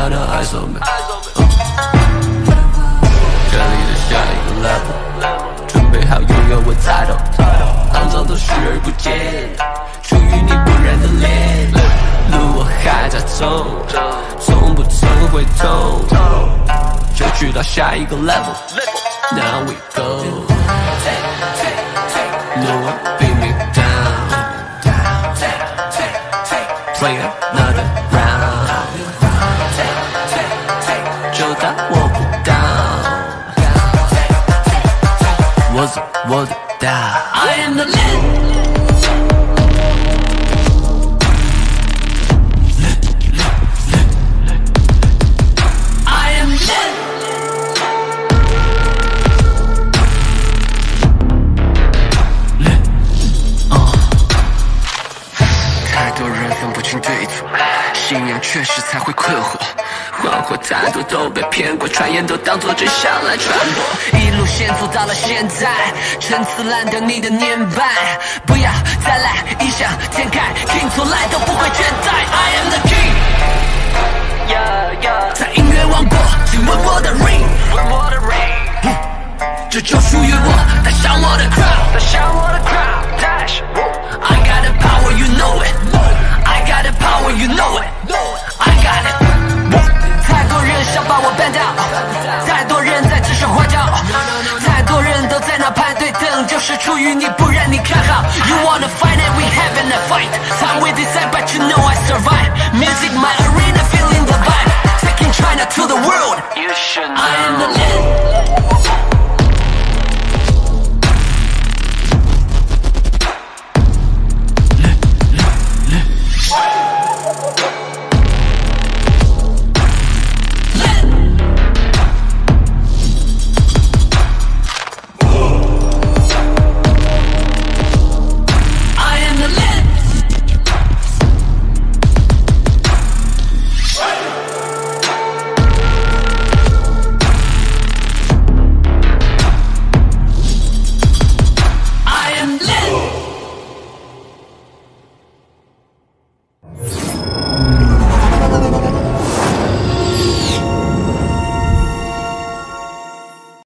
now the eyes on me。这里的下一个 level， 准备好拥有我title，肮脏都视而不见，出于你不染的脸，路我还在走，从不曾回头，就去到下一个 level。Now we go， No one beat me down，Play another round， 就当我不到，我走我的道。I am the man。I am lit。太多人分不清对错，信仰确实才会困惑。惶惑太多都被骗过，传言都当作真相来传播。一路线走到了现在，陈词滥调你的年迈，不要再来异想天开，听错来都不会倦怠。I am the king， 在音乐王国，请问我的 ring， 这就属于我，带上我的 crowd，I got the power, you know it. I got the power, you know it. I got it. 太多人想把我ban掉，太多人在指手画脚，太多人都在那排队等，就是出于你不让你看好。You wanna fight it, we having a fight.